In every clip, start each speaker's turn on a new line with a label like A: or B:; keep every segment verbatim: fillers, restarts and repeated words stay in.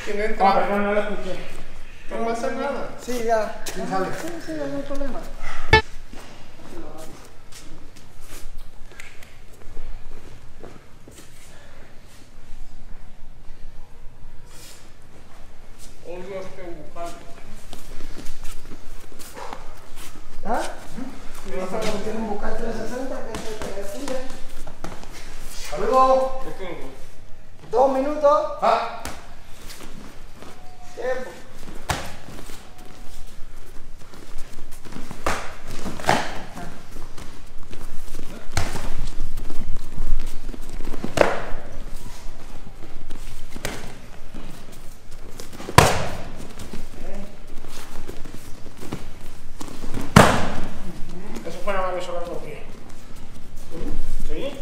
A: ¿Quién entra?
B: Ah, perdón, no lo escuché.
A: No pasa nada.
C: Sí, ya.
B: ¿Quién sale?
C: Sí, sí, no hay problema.
A: Odio este buscando.
C: ¿Ah? Nosotros quieren buscar trescientos sesenta, que es el que decide.
B: Saludos.
A: ¿Qué tengo?
C: Dos minutos.
B: Ah.
C: Tiempo.
A: Eso fue nada más que socar los pies. ¿Sí?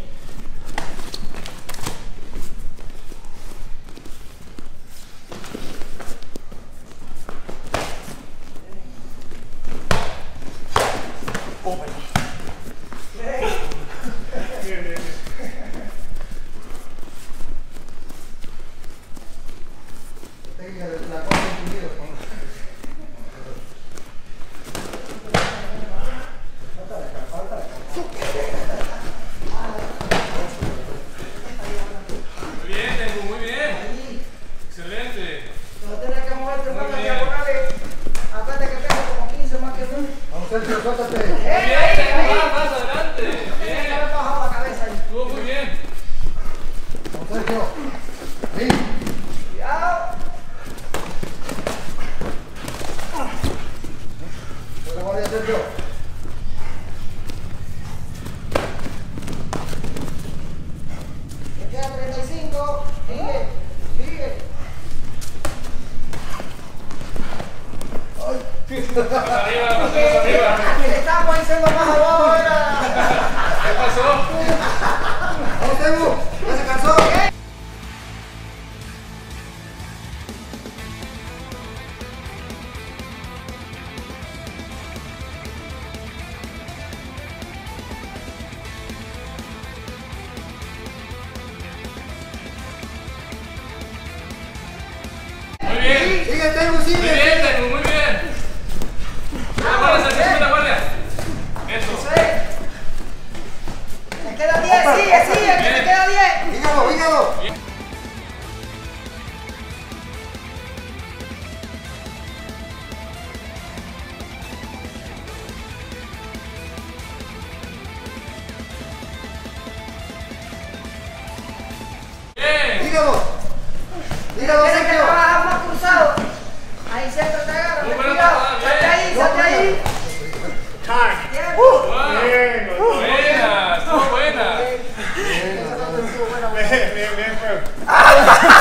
A: Oh, perdón. Bien, bien, bien.
B: Técnica de la cosa entendido.
A: Muy bien, Tengu, muy bien. Excelente.
C: No tienes que moverte en las diagonales. Acuérdate que tengo como quince más que tú.
B: Vamos, Sergio, suéltate.
A: Muy bien, Tengu, más, más adelante.
C: Tienes que
A: Bien.
C: haber bajado la cabeza ahí.
A: Estuvo muy bien.
B: Vamos, Sergio. Sí.
C: Cuidado.
B: Buena guardia, Sergio.
C: Te queda treinta y cinco. Sigue. Sigue.
A: Más arriba, más arriba.
C: Le estamos diciendo más ahora.
A: ¿Qué pasó?
B: Vamos, Sergio. ¿Ya se cansó?
A: Muy bien.
B: Sigue, Sergio,
A: Muy
B: sigue.
A: bien, Tengu, muy bien. La guardia, Sergio, sube la guardia. Eso.
C: Me queda diez, sigue, sigue, que me queda diez.
B: Hígado, hígado.
A: Bien.
B: Hígado. Hígado,
C: Tienes que
B: Sergio.
C: trabajar más cruzado. Ahí siempre te agarra.
A: Muy
C: Ten
A: buena
C: cuidado.
A: tajada,
C: Salte ahí,
B: bien.
C: salte ahí.
A: Time.
C: Tiempo.
A: Wow. Bien, doctor. Buena, estuvo buena.
C: Esa también estuvo buena.
A: Bien, bien, bien, fue.